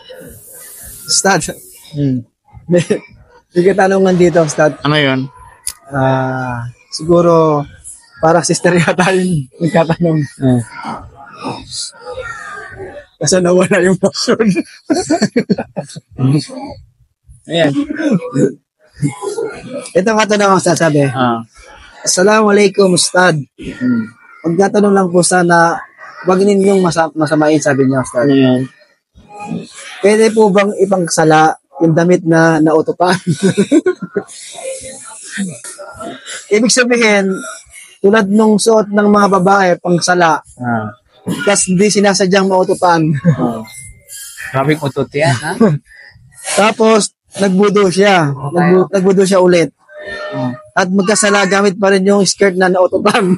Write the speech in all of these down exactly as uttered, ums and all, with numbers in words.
Ustad, Hmm. may, may katanungan dito, Ustad. Ano yun? Ah, siguro, para sister yata yung nagkatanong. Hmm. Kasi nawala yung passion. Ayan. Ito ang katanungan, Ustad, sabi. Ah. Assalamualaikum, Ustad. Hmm. Magtatanong lang po sana, wag ninyong masa- masamain, sabi niya, Ustad. Ano yun? Pwede po bang ipangsala yung damit na nautupan? Ibig sabihin, tulad nung suot ng mga babae, pangsala, Ah. kasi hindi sinasadyang mautupan. Oh. Grabing utot yan, ha? Tapos, nagbudo siya. Nagbu- nagbudo siya ulit. Oh. At magkasala gamit pa rin yung skirt na nautupan.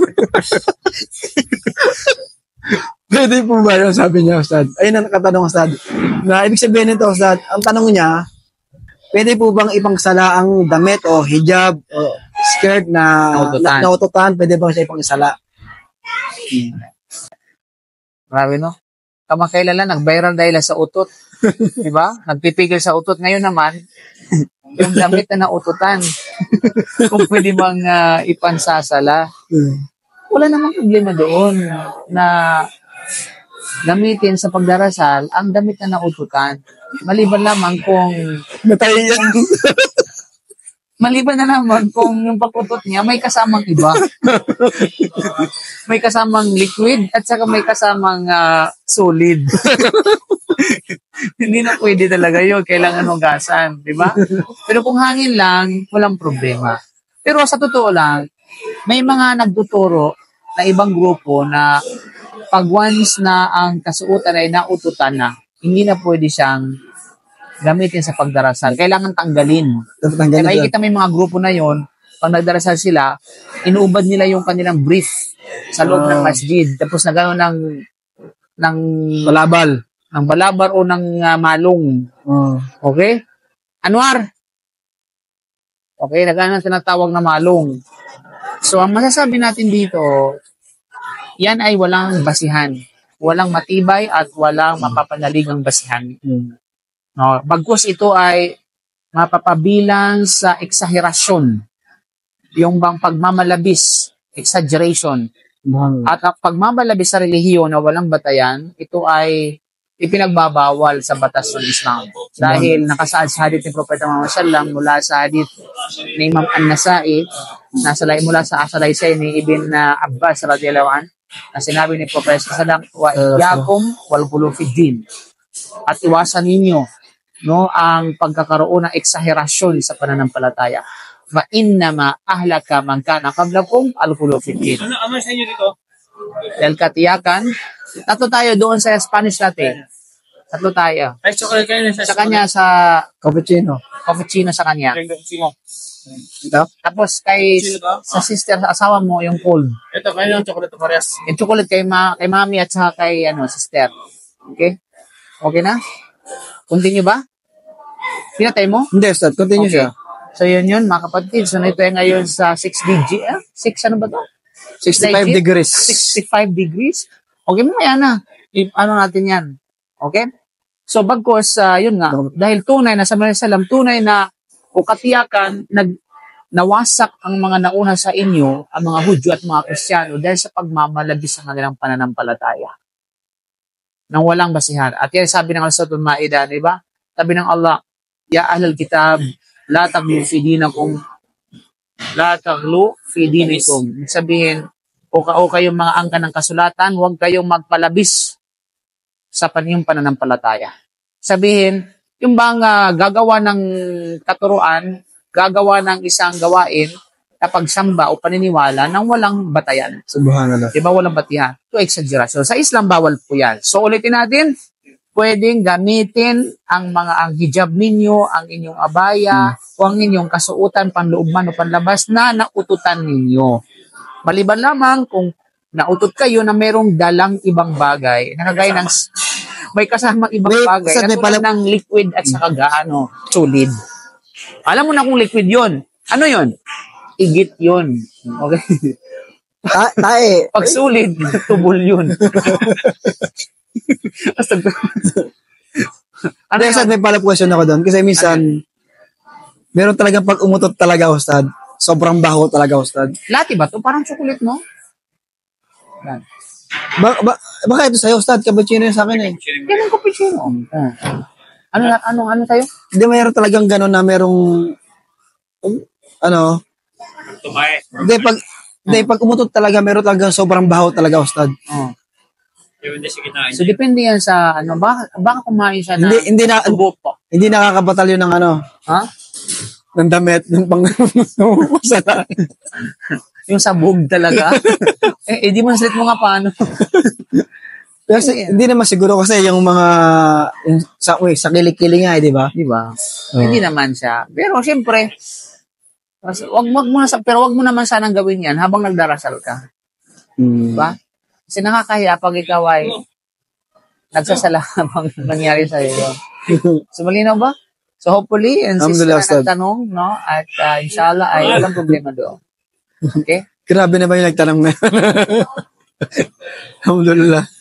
Pwede po ba yun, sabi niya, Ustad? Ayun ang nakatanong, Ustad. Na ibig sabihin nito, Ustad, ang tanong niya, pwede po bang ipangsala ang damit o hijab o skirt na Naututan. na, naututan? Pwede bang siya ipangsala? Grabe, no? Kamakailan lang, nag-viral dahil sa utot. Diba? Nagpipigil sa utot. Ngayon naman, yung damit na naututan. Kung pwede bang uh, ipansasala. Wala namang problema doon na gamitin sa pagdarasal ang damit na naututan. Maliban lamang kung Natay yan. maliban na naman kung yung pag-utot niya may kasamang iba. May kasamang liquid at saka may kasamang uh, solid. Hindi na pwede talaga yun. Kailangan hugasan. Di ba? Pero kung hangin lang, walang problema. Pero sa totoo lang, may mga nagtuturo na ibang grupo na pag once na ang kasuotan ay naututan na, hindi na pwede siyang gamitin sa pagdarasal. Kailangan tanggalin. Kaya makikita mo yung mga grupo na yon, pag nagdarasal sila, inuubad nila yung kanilang brief sa loob ng masjid. Tapos na gano'n ng, ng Balabal. ng balabar o ng uh, malong. Oh. Okay? Anwar! Okay, nagano tinatawag na malong. So, ang masasabi natin dito, yan ay walang basihan. Walang matibay at walang mapapanaligang basihan. Hmm. No, bagkus ito ay mapapabilang sa eksaherasyon. Yung bang pagmamalabis, exaggeration. Hmm. At ang pagmamalabis sa relihiyon na walang batayan, ito ay ipinagbabawal sa batas ng Islam. Dahil nakasaad sa hadith ni Propeta Muhammad sallallahu alaihi wasallam mula sa hadith ni Imam An-Nasa'i, nasalay mula sa asalaysay ni Ibn Abbas radhiyallahu anhu, na sinabi ni Propeta sallallahu alaihi wasallam, wa iyyakum wal ghulu fid din. At iwasan ninyo no ang pagkakaroon ng eksaherasyon sa pananampalataya. Fa innama ahlaka man kana qablakum al-ghulu fid din. Ano ano sa inyo dito? Dahil katiyakan, tatlo tayo doon sa Spanish natin. Tatlo tayo. Ay, chocolate kayo sa Sa kanya sa Cappuccino. cappuccino sa kanya. Sino? Ito? Tapos kay sa sister sa asawa mo yung cold. Ito, kayo yung chocolate parehas. Yung chocolate kay ma kay mami at saka kay ano sister. Okay? Okay na? Continue ba? Pinatay mo? Hindi, Ustad. Continue Okay. siya. So yun yun mga kapatid. So ito ay ngayon sa six digit. Eh? six ano ba to? sixty-five Digit? degrees. sixty-five degrees? Okay mo yan na. I- ano natin yan? Okay? So bagkos, uh, yun nga, dahil tunay na sa mga salam, tunay na o katiyakan, nag, nawasak ang mga nauna sa inyo, ang mga Hudyo at mga Kristiyano dahil sa pagmamalabis sa kanilang pananampalataya. Nang walang basihan. At yan sabi ng Allah sa Ma'idah, di ba? Sabi ng Allah, Ya ahlal kitab, la taglu fi dinakum, la taglu fi dinikum. Sabihin, o, ka, o kayong mga angka ng kasulatan, huwag kayong magpalabis sa paniyong pananampalataya. Sabihin, yung bang uh, gagawa ng katuruan, gagawa ng isang gawain, na pagsamba o paniniwala nang walang batayan. Subhanallah. Di ba walang batihan? Ito exaggeration. Sa Islam, bawal po yan. So ulitin natin, pwedeng gamitin ang mga ang hijab ninyo, ang inyong abaya, hmm. o ang inyong kasuutan, panloob man o panlabas na naututan ninyo. Maliban lamang kung nautot kayo na merong dalang ibang bagay, nakagaya ng may kasamang ibang Wait, bagay, na tulad ng liquid at saka gaano, solid. Alam mo na kung liquid yon. Ano yon? Igit yon. Okay? Ta tae. Pag solid, tubol yun. Ano Hindi, Ustad, yun? may follow-up question ako doon. Kasi minsan, meron talagang pag umutot talaga, Ustad. Sobrang baho talaga, Ustad. Lati ba to? Parang chocolate, no? Yan. Ba, ba, baka ito sa'yo, Ustad. Cappuccino yun sa akin eh. Yan ang cappuccino. Oh. Ano, ano, ano sa'yo? Hindi, mayroon talagang gano'n na merong, ano, Tumae. hindi, pag, hindi, pag umutot talaga, meron talagang sobrang baho talaga, Ustad. Oh. Yung hindi sige na. So, depende yan sa, ano, baka, baka kumain siya na Hindi, hindi na, tubo po. hindi nakakabatalyo ng ano, Ha? ng damit, ng pang, sala. Yung sabog talaga. eh, eh, demonstrate mo nga paano. Pero sa- hindi naman siguro kasi yung mga, yung, sa, uy, sa kilikili nga eh, di ba? Di ba? Hindi naman siya. Pero, siyempre, mas- wag, wag mo na, sa- pero wag mo naman sanang gawin yan habang nagdarasal ka. Hmm. Di ba? Kasi nakakahiya pag ikaw ay nagsasala habang nangyari sa'yo yun. So, malinaw ba? So, hopefully, and sister Alhamdulillah, na Ustad. nagtanong, no? At uh, inshallah, ay walang problema doon. Okay? Grabe na ba yung nagtanong na yun? Alhamdulillah.